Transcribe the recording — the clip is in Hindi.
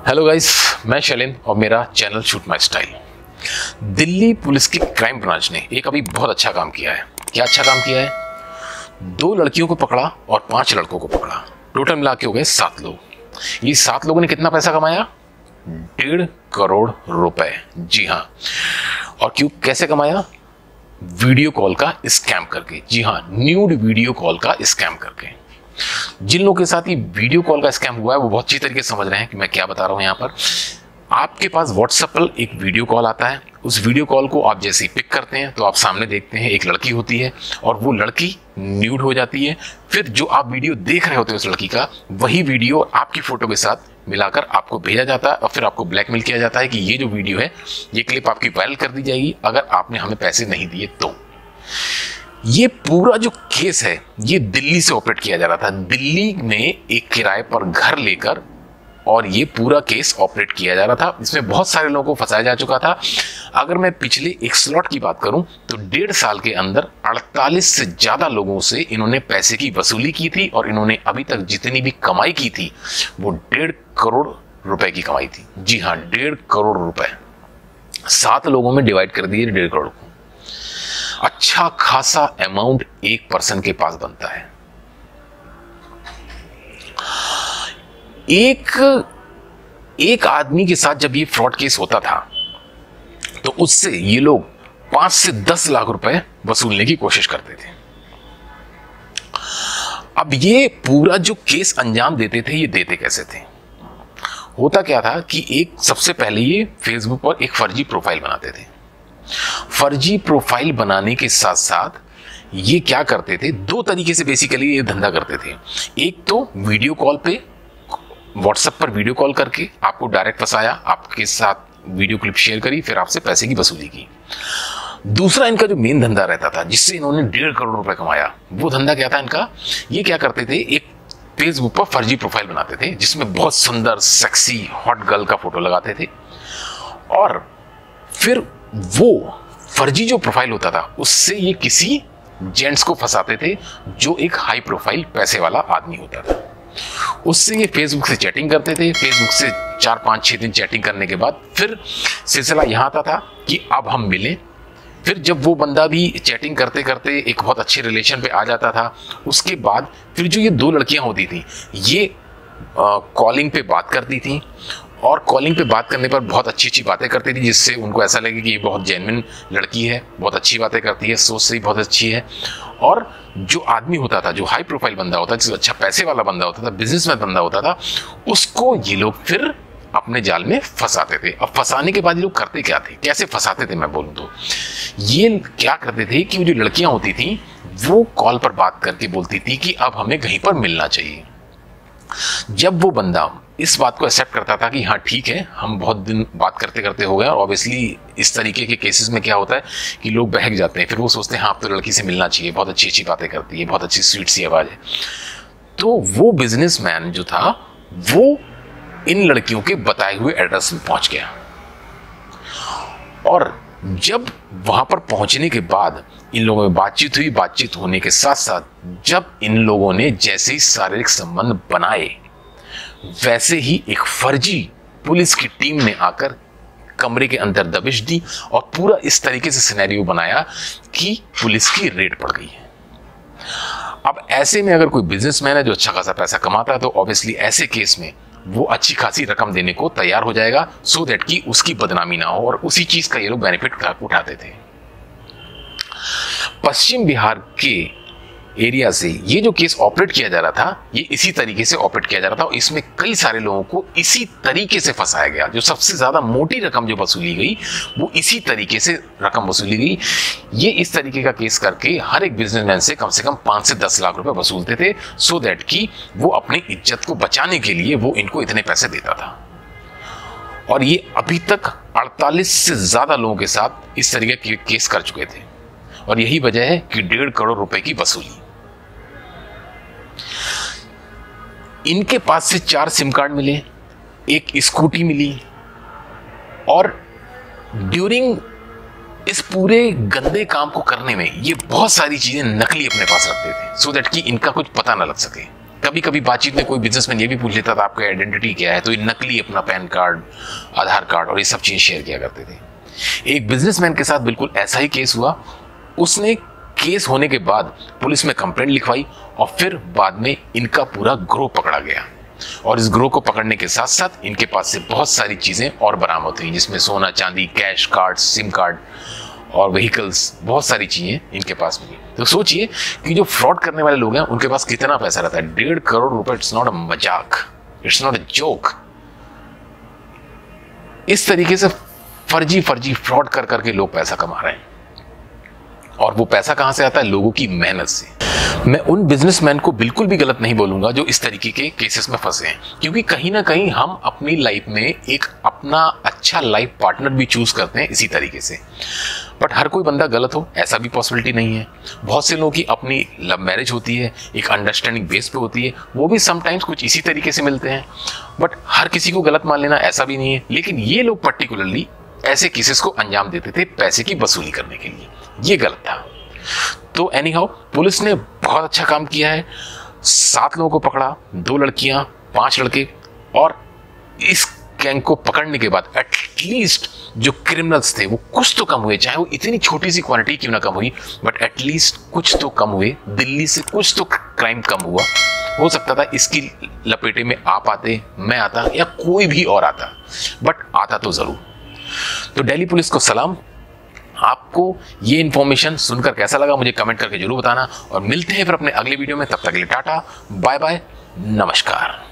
हेलो गाइस, मैं शैलेन और मेरा channel shoot my style. Delhi police की क्राइम ब्रांच ने एक अभी बहुत अच्छा काम किया है। क्या अच्छा काम किया है? 2 लड़कियों को पकड़ा और 5 लड़कों को पकड़ा। टोटल मिला के हो गए 7 लोग। ये 7 लोगों ने कितना पैसा कमाया? 1.5 करोड़ रुपए। जी हाँ। और क्यों, कैसे कमाया? वीडियो कॉल का स्कैम करके। जी हाँ, न्यूड वीडियो कॉल का स्कैम करके। जिन लोगों के साथ ये वीडियो कॉल का स्कैम हुआ है वो बहुत अच्छी तरीके से समझ रहे हैं कि मैं क्या बता रहा हूं। यहां पर आपके पास व्हाट्सएप पर एक वीडियो कॉल आता है। उस वीडियो कॉल को आप जैसे ही पिक करते हैं तो आप सामने देखते हैं एक लड़की होती है और वो लड़की न्यूड हो जाती है। फिर जो आप वीडियो देख रहे होते हैं उस लड़की का, वही वीडियो आपकी फोटो के साथ मिलाकर आपको भेजा जाता है और फिर आपको ब्लैकमेल किया जाता है कि ये जो वीडियो है, ये क्लिप आपकी वायरल कर दी जाएगी अगर आपने हमें पैसे नहीं दिए तो। ये पूरा जो केस है ये दिल्ली से ऑपरेट किया जा रहा था। दिल्ली में एक किराए पर घर लेकर और ये पूरा केस ऑपरेट किया जा रहा था। इसमें बहुत सारे लोगों को फंसाया जा चुका था। अगर मैं पिछले एक स्लॉट की बात करूं तो 1.5 साल के अंदर 48 से ज्यादा लोगों से इन्होंने पैसे की वसूली की थी और इन्होंने अभी तक जितनी भी कमाई की थी वो 1.5 करोड़ रुपए की कमाई थी। जी हाँ, 1.5 करोड़ रुपए 7 लोगों में डिवाइड कर दिए 1.5 करोड़ को। अच्छा खासा अमाउंट एक पर्सन के पास बनता है। एक आदमी के साथ जब ये फ्रॉड केस होता था तो उससे ये लोग 5 से 10 लाख रुपए वसूलने की कोशिश करते थे। अब ये पूरा जो केस अंजाम देते थे, ये देते कैसे थे? होता क्या था कि एक सबसे पहले ये फेसबुक पर एक फर्जी प्रोफाइल बनाते थे। फर्जी प्रोफाइल बनाने के साथ साथ ये क्या करते थे, 2 तरीके से बेसिकली ये धंधा करते थे। एक तो वीडियो कॉल पे, व्हाट्सएप पर वीडियो कॉल करके आपको डायरेक्ट फंसाया, आपके साथ वीडियो क्लिप शेयर करी, फिर आपसे पैसे की वसूली की। दूसरा इनका जो मेन धंधा रहता था जिससे इन्होंने 1.5 करोड़ रुपए कमाया, वो धंधा क्या था इनका? ये क्या करते थे, एक फेसबुक पर फर्जी प्रोफाइल बनाते थे जिसमें बहुत सुंदर सेक्सी हॉट गर्ल का फोटो लगाते थे और फिर वो फर्जी जो प्रोफाइल होता था उससे ये किसी जेंट्स को फंसाते थे जो एक हाई प्रोफाइल पैसे वाला आदमी होता था। उससे ये फेसबुक से चैटिंग करते थे। फेसबुक से 4, 5, 6 दिन चैटिंग करने के बाद फिर सिलसिला यहां आता था कि अब हम मिलें। फिर जब वो बंदा भी चैटिंग करते करते एक बहुत अच्छे रिलेशन पे आ जाता था, उसके बाद फिर जो ये 2 लड़कियां होती थी ये कॉलिंग पे बात करती थी और कॉलिंग पे बात करने पर बहुत अच्छी अच्छी बातें करती थी जिससे उनको ऐसा लगे कि ये बहुत जेन्युइन लड़की है, बहुत अच्छी बातें करती है, सोच से भी बहुत अच्छी है। और जो आदमी होता था, जो हाई प्रोफाइल बंदा होता था, जो अच्छा पैसे वाला बंदा होता था, बिजनेसमैन बंदा होता था, उसको ये लोग फिर अपने जाल में फंसाते थे। अब फंसाने के बाद ये लोग करते क्या थे, कैसे फंसाते थे मैं बोलूँ तो, ये क्या करते थे कि वो जो लड़कियां होती थी वो कॉल पर बात करके बोलती थी कि अब हमें कहीं पर मिलना चाहिए। जब वो बंदा इस बात को एक्सेप्ट करता था कि हाँ ठीक है, हम बहुत दिन बात करते करते हो गए, और ऑब्वियसली इस तरीके के केसेस में क्या होता है कि लोग बहक जाते हैं। फिर वो सोचते हैं हाँ अब तो लड़की से मिलना चाहिए, बहुत अच्छी अच्छी बातें करती है, बहुत अच्छी स्वीट सी आवाज़ है। तो वो बिजनेसमैन जो था वो इन लड़कियों के बताए हुए एड्रेस में पहुंच गया और जब वहां पर पहुंचने के बाद इन लोगों में बातचीत हुई। बातचीत होने के साथ साथ जब इन लोगों ने जैसे ही शारीरिक संबंध बनाए, वैसे ही एक फर्जी पुलिस की टीम ने आकर कमरे के अंदर दबिश दी और पूरा इस तरीके से सिनेरियो बनाया कि पुलिस की रेड पड़ गई है। अब ऐसे में अगर कोई बिजनेसमैन है जो अच्छा खासा पैसा कमाता है तो ऑब्वियसली ऐसे केस में वो अच्छी खासी रकम देने को तैयार हो जाएगा, सो दैट कि उसकी बदनामी ना हो, और उसी चीज का ये लोग बेनिफिट उठाते थे। पश्चिम बिहार के एरिया से ये जो केस ऑपरेट किया जा रहा था, ये इसी तरीके से ऑपरेट किया जा रहा था और इसमें कई सारे लोगों को इसी तरीके से फंसाया गया। जो सबसे ज्यादा मोटी रकम जो वसूली गई वो इसी तरीके से रकम वसूली गई। ये इस तरीके का केस करके हर एक बिजनेसमैन से कम 5 से 10 लाख रुपए वसूलते थे, सो दैट कि वो अपनी इज्जत को बचाने के लिए वो इनको इतने पैसे देता था। और ये अभी तक 48 से ज्यादा लोगों के साथ इस तरीके के केस कर चुके थे और यही वजह है कि 1.5 करोड़ रुपए की वसूली। इनके पास से 4 सिम कार्ड मिले, एक स्कूटी मिली और ड्यूरिंग इस पूरे गंदे काम को करने में ये बहुत सारी चीजें नकली अपने पास रखते थे, सो दैट कि इनका कुछ पता ना लग सके। कभी कभी बातचीत में कोई बिजनेसमैन ये भी पूछ लेता था आपका आइडेंटिटी क्या है, तो ये नकली अपना पैन कार्ड, आधार कार्ड और ये सब चीज़ शेयर किया करते थे। एक बिजनेसमैन के साथ बिल्कुल ऐसा ही केस हुआ। उसने केस होने के बाद पुलिस में कंप्लेंट लिखवाई और फिर बाद में इनका पूरा ग्रोह पकड़ा गया, और इस ग्रोह को पकड़ने के साथ साथ इनके पास से बहुत सारी चीज़ें और बरामद हुई, जिसमें सोना, चांदी, कैश, कार्ड, सिम कार्ड और व्हीकल्स, बहुत सारी चीज़ें इनके पास मिली। तो सोचिए कि जो फ्रॉड करने वाले लोग हैं उनके पास कितना पैसा रहता है। 1.5 करोड़ रुपए, इट्स नॉट अ मजाक, इट्स नॉट अ जोक। इस तरीके से फर्जी फ्रॉड कर करके लोग पैसा कमा रहे हैं, और वो पैसा कहां से आता है? लोगों की मेहनत से। मैं उन बिजनेसमैन को बिल्कुल भी गलत नहीं बोलूंगा जो इस तरीके के केसेस में फंसे हैं, क्योंकि कहीं ना कहीं हम अपनी लाइफ में एक अपना अच्छा लाइफ पार्टनर भी चूज करते हैं इसी तरीके से। बट हर कोई बंदा गलत हो ऐसा भी पॉसिबिलिटी नहीं है। बहुत से लोगों की अपनी लव मैरिज होती है, एक अंडरस्टैंडिंग बेस पे होती है, वो भी समटाइम्स कुछ इसी तरीके से मिलते हैं। बट हर किसी को गलत मान लेना ऐसा भी नहीं है। लेकिन ये लोग पर्टिकुलरली ऐसे केसेस को अंजाम देते थे पैसे की वसूली करने के लिए, ये गलत था। तो एनी हाउ पुलिस ने बहुत अच्छा काम किया है। 7 लोगों को पकड़ा, 2 लड़कियां, 5 लड़के, और इस गैंग को पकड़ने के बाद एटलीस्ट जो क्रिमिनल्स थे वो कुछ तो कम हुए, चाहे वो इतनी छोटी सी क्वांटिटी क्यों ना कम हुई, बट एटलीस्ट कुछ तो कम हुए। दिल्ली से कुछ तो क्राइम कम हुआ। हो सकता था इसकी लपेटे में आप आते, मैं आता, या कोई भी और आता, बट आता तो जरूर। तो दिल्ली पुलिस को सलाम। आपको ये इन्फॉर्मेशन सुनकर कैसा लगा मुझे कमेंट करके जरूर बताना, और मिलते हैं फिर अपने अगले वीडियो में। तब तक के लिए टाटा, बाय बाय, नमस्कार।